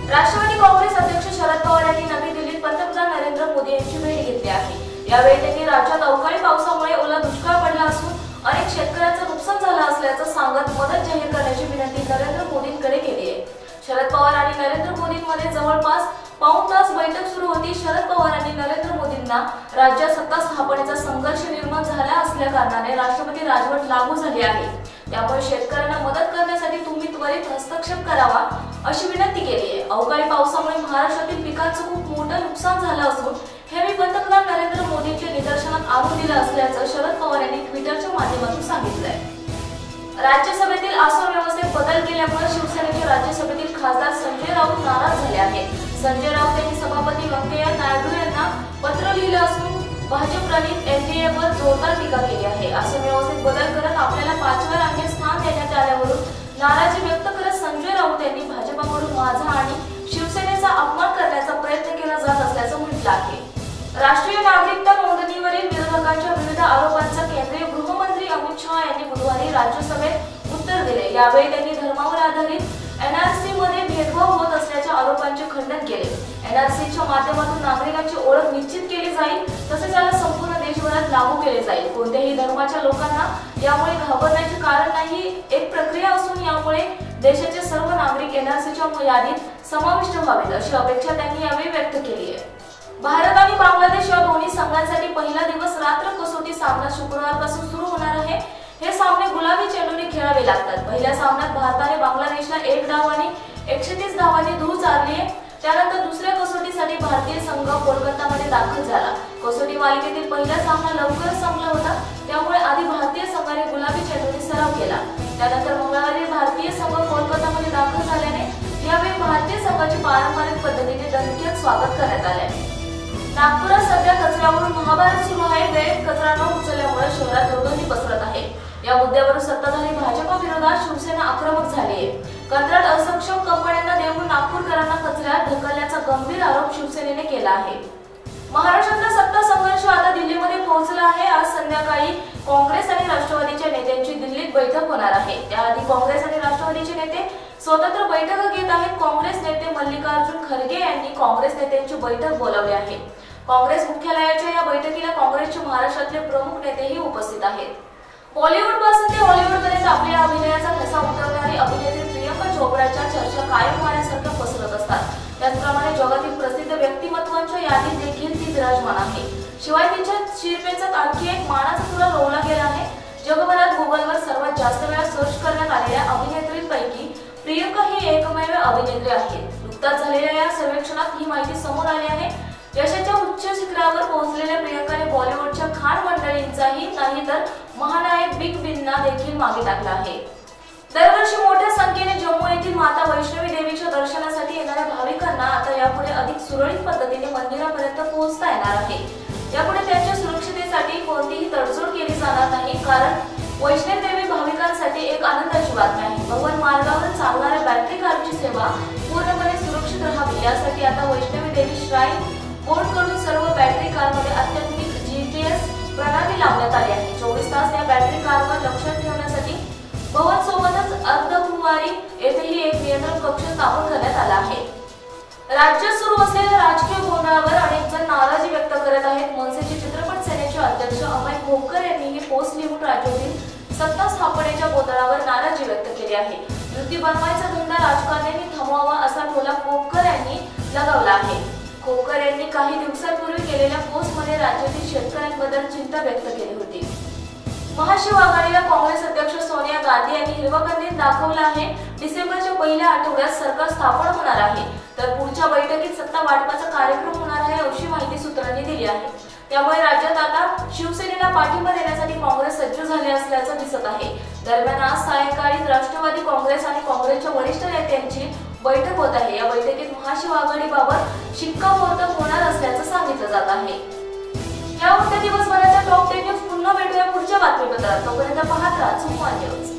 राष्ट्रवादी काँग्रेस अध्यक्ष शरद पवार यांनी नवी दिल्लीत पंतप्रधान नरेंद्र मोदी यांची भेट घेतली आहे। यावेळी त्यांनी राज्यात अवकाळी पावसामुळे ओला दुष्काळ पडला असून अनेक शेतकऱ्यांचं नुकसान झालं असल्याचं सांगत मदत जाहीर करण्याची विनंती नरेंद्र मोदींकडे केली आहे। शरद पवार आणि नरेंद्र मोदींमध्ये जवळपास पाऊण तास बैठक सुरू होती। शरद पवार आणि नरेंद्र मोदींना राज्यात सत्ता स्थापनेचा संघर्ष निर्माण झाला असल्या कारणाने राष्ट्रपती राजवट लागू झाली आहे। त्यामुळे शेतकऱ्यांना मदत करण्यासाठी तुम्ही त्वरित हस्तक्षेप करावा अशी विनंती केली आहे। अवकाळी पावसामुळे महाराष्ट्रातील पिकांचं खूप मोठं नुकसान झालं असून हे मी पंतप्रधान नरेंद्र मोदींच्या निदर्शनात आणून दिलं असल्याचं शरद पवार यांनी ट्विटरच्या माध्यमातून सांगितलंय। राज्यसभेतील आसन व्यवस्थेत बदल केल्यामुळे शिवसेनेचे राज्यसभेतील खासदार संजय राऊत नाराज झाले आहेत। संजय राऊत यांनी सभापती व्यंकय्या नायडू यांना पत्र लिहिलं असून भाजप प्रणित एनडीएवर जोरदार टीका केली आहे। आसन व्यवस्थेत बदल करत आपल्याला 5व्या रांगेत स्थान देण्यात आल्यावरून नाराजी व्यक्त करत संजय राऊत यांनी भाजपकडून माझा आणि शिवसेनेचा अपमान करण्याचा प्रयत्न केला जात असल्याचं म्हटलं आहे। राष्ट्रीय नागरिकता नोंदणीवरील विरोधकांच्या विविध आरोपांचा केंद्रीय गृहमंत्री अमित शहा यांनी बुधवारी राज्यसभेत उत्तर दिले। यावेळी त्यांनी धर्मावर आधारित एनआरसी मध्ये भेदभाव होत असल्याच्या आरोपांचे खंडन केले। एनआरसीच्या माध्यमातून नागरिकांची ओळख निश्चित केली जाईल तसेच याला संपूर्ण देशभरात लागू केले जाईल। कोणत्याही धर्माच्या लोकांना यामुळे घाबरण्याचे कारण नाही। एक प्रक्रिया असून यामुळे देशाचे सर्व नागरिक एनआरसीच्या यादीत समाविष्ट व्हावेत अशी अपेक्षा त्यांनी यावेळी व्यक्त केली आहे। भारत आणि बांगलादेश या दोन्ही संघांसाठी पहिला दिवस रात्र कसोटी सामना शुक्रवारपासून सुरू होणार आहे। हे सामने गुलाबी चेंडूने खेळावे लागतात। पहिल्या सामन्यात भारताने बांगलादेशला 1 डाव आणि 130 धावांनी धूळ चारली आहे। त्यानंतर दुसऱ्या कसोटीसाठी भारतीय संघ कोलकातामध्ये दाखल झाला। कसोटी मालिकेतील पहिला सामना लवकरच संपला होता, त्यामुळे आधी भारतीय संघाने गुलाबी चेंडूने सराव केला। त्यानंतर मंगळवारी भारतीय संघ कोलकातामध्ये दाखल झाल्याने यावेळी भारतीय संघाचे पारंपरिक पद्धतीने दणक्यात स्वागत करण्यात आले। नागपुरात सध्या कचऱ्यावरून महाभारत सुरू आहे। वेळेत कचरा न उचलल्यामुळे शहरात दुर्गंधी पसरत आहे। या मुद्द्यावरून सत्ताधारी भाजपा विरोधात शिवसेना आक्रमक झाली आहे। कंत्राट असक्षम कंपन्यांना देऊन नागपूरकरांना कचऱ्यात ढकलण्याचा गंभीर आरोप शिवसेनेने केला आहे। महाराष्ट्रातला सत्ता संघर्ष आता दिल्लीमध्ये पोहोचला आहे। आज संध्याकाळी काँग्रेस आणि राष्ट्रवादीच्या नेत्यांची दिल्लीत बैठक होणार आहे। त्याआधी काँग्रेस आणि राष्ट्रवादीचे नेते स्वतंत्र बैठका घेत आहेत। काँग्रेस नेते मल्लिकार्जुन खरगे यांनी काँग्रेस नेत्यांची बैठक बोलावली आहे। काँग्रेस मुख्यालयाच्या या बैठकीला काँग्रेसचे महाराष्ट्रातले प्रमुख नेतेही उपस्थित आहेत। बॉलिवूड पासून ते हॉलिवूड पर्यंत आपल्या अभिनयाचा ठसा उमटवणारी अभिनेत्री प्रियंका चोप्राच्या चर्चा कायम वाऱ्यासारख्या पसरत असतात। त्याचप्रमाणे जगातील प्रसिद्ध व्यक्तिमत्वांच्या यादीत देखील ती विराजमान आहे। शिवाय तिच्या शिरपेचात आणखी एक मानाचा तुरा रोवला गेला आहे। जगभरात गुगलवर सर्वात जास्त वेळा सर्च करण्यात आलेल्या अभिनेत्रींपैकी प्रियंका ही एकमेव अभिनेत्री आहे। नुकताच झालेल्या या सर्वेक्षणात ही माहिती समोर आली आहे। यशाच्या उच्च शिखरावर पोहोचलेल्या प्रियंकाने बॉलिवूडच्या खान मंडळींचाही नाही तर महानायक बिग बींना देखील मागे टाकला आहे। दरवर्षी मोठ्या संख्येने जम्मू येथील माता वैष्णवी देवीच्या दर्शनासाठी येणाऱ्या भाविकांना आता यापुढे अधिक सुरळीत पद्धतीने मंदिरापर्यंत पोहोचता येणार आहे। यापुढे त्यांच्या सुरक्षिततेसाठी कोणतीही तडजोड केली जाणार नाही, कारण वैष्णवी देवी भाविकांसाठी एक आनंदाची बातमी आहे। भगवान मार्गावर चालणाऱ्या बॅटरी कारची सेवा पूर्णपणे सुरक्षित राहावी यासाठी आता वैष्णवी देवी श्राईन बोर्डकडून सर्व बॅटरी कारमध्ये अत्याधुनिक जीपीएस प्रणाली लावण्यात आली आहे। 24 तास या बॅटरी कारवर लक्ष ठेवण्यासाठी भवन सोबतच अर्धकुमारी येथेही एक नियंत्रण कक्ष स्थापन करण्यात आला आहे। राज्यात सुरू असलेल्या राजकीय गोंधळावर अनेक जण नाराजी व्यक्त करत आहेत। मनसेचे चित्रपट सेनेचे अध्यक्ष अमय खोपकर यांनी ही पोस्ट लिहून राज्यातील सत्ता स्थापनेच्या गोंधळावर नाराजी व्यक्त केली आहे। युती बनवायचा धंदा राजकारण्यांनी थांबवावा असा टोला खोपकर यांनी लगावला आहे। खोपकर यांनी काही दिवसांपूर्वी केलेल्या पोस्टमध्ये राज्यातील शेतकऱ्यांबद्दल चिंता व्यक्त केली होती। महाशिव आघाडीला काँग्रेस अध्यक्ष सोनिया गांधी यांनी हिरवा कंदील दाखवला आहे। डिसेंबरच्या पहिल्या आठवड्यात सरकार स्थापन होणार आहे, तर पुढच्या बैठकीत सत्ता वाटपाचा कार्यक्रम होणार आहे अशी माहिती सूत्रांनी दिली आहे। त्यामुळे राज्यात आता शिवसेनेला पाठिंबा देण्यासाठी काँग्रेस सज्ज झाले असल्याचं दिसत आहे। दरम्यान आज सायंकाळी राष्ट्रवादी काँग्रेस आणि काँग्रेसच्या वरिष्ठ नेत्यांची बैठक होत आहे। या बैठकीत महाशिव आघाडीबाबत शिक्कामोर्तब होणार असल्याचं सांगितलं जात आहे। या होत्या दिवसभराच्या टॉप 10 न्यूज। पुन्हा भेटूया पुढच्या बातमीपत्रात। तोपर्यंत पाहत राहा झुंबा न्यूज।